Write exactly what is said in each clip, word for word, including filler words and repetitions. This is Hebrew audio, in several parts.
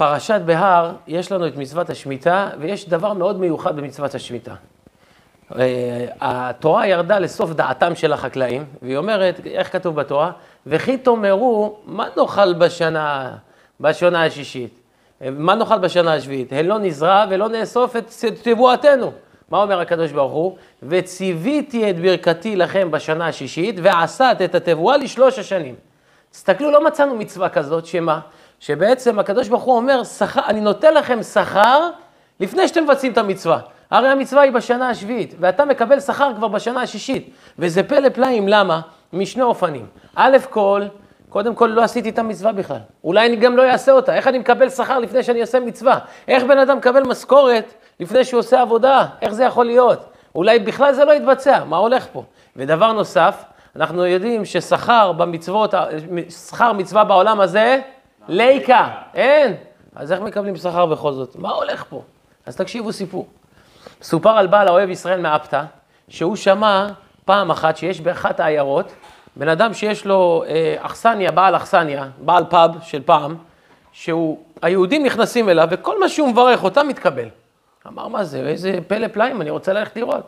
בפרשת בהר יש לנו את מצוות השמיטה, ויש דבר מאוד מיוחד במצוות השמיטה. התורה ירדה לסוף דעתם של החקלאים, והיא אומרת, איך כתוב בתורה? וכי תאמרו, מה נאכל בשנה, בשנה השישית? מה נאכל בשנה השביעית? הן לא נזרע ולא נאסוף את תבואתנו. מה אומר הקדוש ברוך הוא? וציוויתי את ברכתי לכם בשנה השישית, ועשת את התבואה לשלוש השנים. תסתכלו, לא מצאנו מצווה כזאת, שמה? שבעצם הקדוש ברוך הוא אומר, שכר, אני נותן לכם שכר לפני שאתם מבצעים את המצווה. הרי המצווה היא בשנה השביעית, ואתה מקבל שכר כבר בשנה השישית. וזה פלא פלאים, למה? משני אופנים. א' כל, קודם כל לא עשיתי את המצווה בכלל. אולי אני גם לא אעשה אותה. איך אני מקבל שכר לפני שאני עושה מצווה? איך בן אדם מקבל משכורת לפני שהוא עושה עבודה? איך זה יכול להיות? אולי בכלל זה לא יתבצע. מה הולך פה? ודבר נוסף, אנחנו יודעים ששכר במצוות, שכר מצווה בעולם הזה, ליקה. אין. אז איך מקבלים שכר בכל זאת? מה הולך פה? אז תקשיבו סיפור. סופר על בעל האוהב ישראל מאפתא, שהוא שמע פעם אחת שיש באחת העיירות, בן אדם שיש לו אה, אכסניה, בעל אכסניה, בעל פאב של פעם, שהיהודים נכנסים אליו, וכל מה שהוא מברך אותם מתקבל. אמר, מה זה? איזה פלא פלאים, אני רוצה ללכת לראות.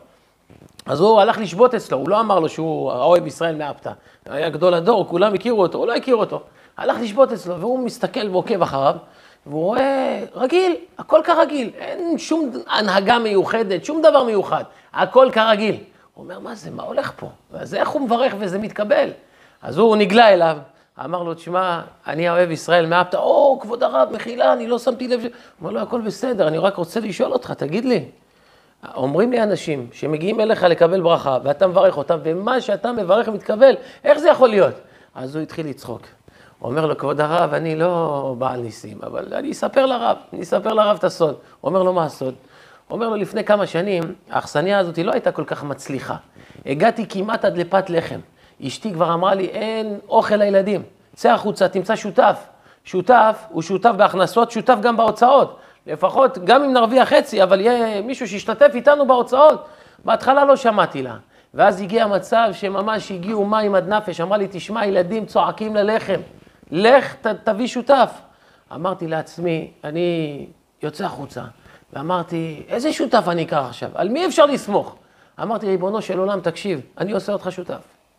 אז הוא הלך לשבות אצלו, הוא לא אמר לו שהוא האוהב ישראל מאפתא. היה גדול הדור, כולם הכירו אותו, הוא לא הכיר אותו. הלך לשבות אצלו, והוא מסתכל ועוקב אחריו, והוא רואה, רגיל, הכל כרגיל, אין שום הנהגה מיוחדת, שום דבר מיוחד, הכל כרגיל. הוא אומר, מה זה, מה הולך פה? אז איך הוא מברך וזה מתקבל? אז הוא נגלה אליו, אמר לו, תשמע, אני האוהב ישראל מאפתא, או, כבוד הרב, מחילה, אני לא שמתי לב. הוא אומר לו, הכל בסדר, אני רק רוצה לשאול אותך, תגיד לי. אומרים לי אנשים שמגיעים אליך לקבל ברכה, ואתה מברך אותם, ומה שאתה מברך מתקבל, איך זה יכול להיות? אז הוא התחיל לצחוק. הוא אומר לו, כבוד הרב, אני לא בעל ניסים, אבל אני אספר לרב, אני אספר לרב את הסוד. הוא אומר לו, מה הסוד? הוא אומר לו, לפני כמה שנים, האכסניה הזאת לא הייתה כל כך מצליחה. הגעתי כמעט עד לפת לחם. אשתי כבר אמרה לי, אין אוכל לילדים. צא החוצה, תמצא שותף. שותף הוא שותף בהכנסות, שותף גם בהוצאות. לפחות, גם אם נרוויח חצי, אבל יהיה מישהו שישתתף איתנו בהוצאות. בהתחלה לא שמעתי לה. ואז הגיע מצב שממש הגיעו מים עד נפש. אמרה לי, תשמע, ילדים צועקים ללחם. לך, ת, תביא שותף. אמרתי לעצמי, אני יוצא החוצה. ואמרתי, איזה שותף אני אקח עכשיו? על מי אפשר לסמוך? אמרתי, ריבונו של עולם, תקשיב, אני עושה אותך שותף.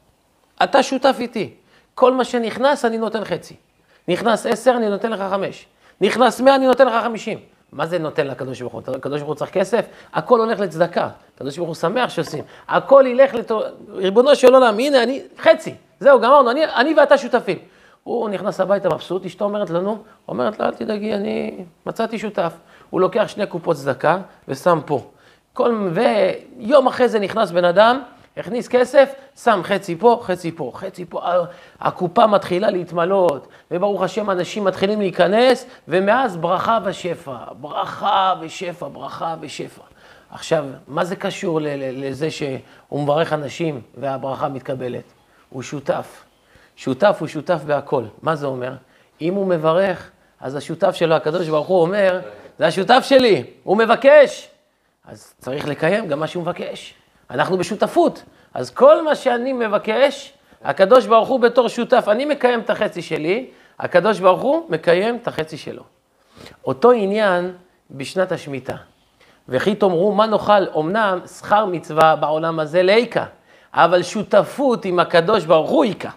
אתה שותף איתי. כל מה שנכנס, אני נותן חצי. נכנס עשר, אני נותן לך חמש. נכנס מאה, אני נותן לך חמישים. מה זה נותן לקדוש ברוך הוא? הקדוש ברוך הוא צריך כסף? הכל הולך לצדקה. הקדוש ברוך הוא שמח שעושים. הכל ילך לתור... ריבונו של עולם, הנה, אני חצי. זהו, גמרנו, אני, אני ואתה שותפים. הוא נכנס הביתה מבסוט, אשתו אומרת לנו, אומרת לה, אל תדאגי, אני מצאתי שותף. הוא לוקח שני קופות צדקה ושם פה. כל... ויום אחרי זה נכנס בן אדם, הכניס כסף, שם חצי פה, חצי פה, חצי פה. הקופה מתחילה להתמלות, וברוך השם אנשים מתחילים להיכנס, ומאז ברכה ושפע, ברכה ושפע, ברכה ושפע. עכשיו, מה זה קשור לזה שהוא מברך אנשים והברכה מתקבלת? הוא שותף. שותף הוא שותף בהכל. מה זה אומר? אם הוא מברך, אז השותף שלו, הקדוש ברוך הוא אומר, זה השותף שלי, הוא מבקש. אז צריך לקיים גם מה שהוא מבקש. אנחנו בשותפות. אז כל מה שאני מבקש, הקדוש ברוך הוא בתור שותף, אני מקיים את החצי שלי, הקדוש ברוך הוא מקיים את החצי שלו. אותו עניין בשנת השמיטה. וכי תאמרו מה נאכל, אמנם שכר מצווה בעולם הזה ליקה, אבל שותפות עם הקדוש ברוך הוא איקה.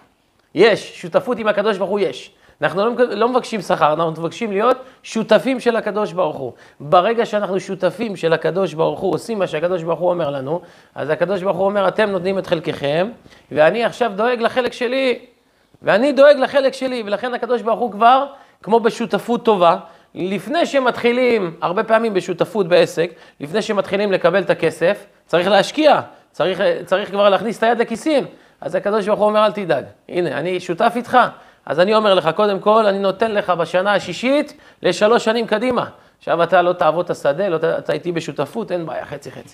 יש, שותפות עם הקדוש ברוך הוא יש. אנחנו לא, לא מבקשים שכר, אנחנו מבקשים להיות שותפים של הקדוש ברוך הוא. ברגע שאנחנו שותפים של הקדוש ברוך הוא, עושים מה שהקדוש ברוך הוא אומר לנו, אז הקדוש ברוך הוא אומר, אתם נותנים את חלקכם, ואני עכשיו דואג לחלק שלי, ואני דואג לחלק שלי, ולכן הקדוש ברוך הוא כבר, כמו בשותפות טובה, לפני שמתחילים, הרבה פעמים בשותפות בעסק, לפני שמתחילים לקבל את הכסף, צריך להשקיע, צריך, צריך כבר להכניס את היד לכיסים. אז הקדוש ברוך הוא אומר, אל תדאג, הנה, אני שותף איתך. אז אני אומר לך, קודם כל, אני נותן לך בשנה השישית לשלוש שנים קדימה. עכשיו אתה לא תעבוד את השדה, לא, אתה איתי בשותפות, אין בעיה, חצי חצי.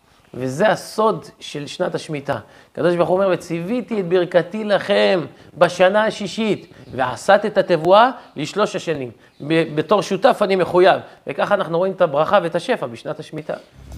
וזה הסוד של שנת השמיטה. הקדוש ברוך הוא אומר, וציוויתי את ברכתי לכם בשנה השישית, ועשת את התבואה לשלוש השנים. בתור שותף אני מחויב. וככה אנחנו רואים את הברכה ואת השפע בשנת השמיטה.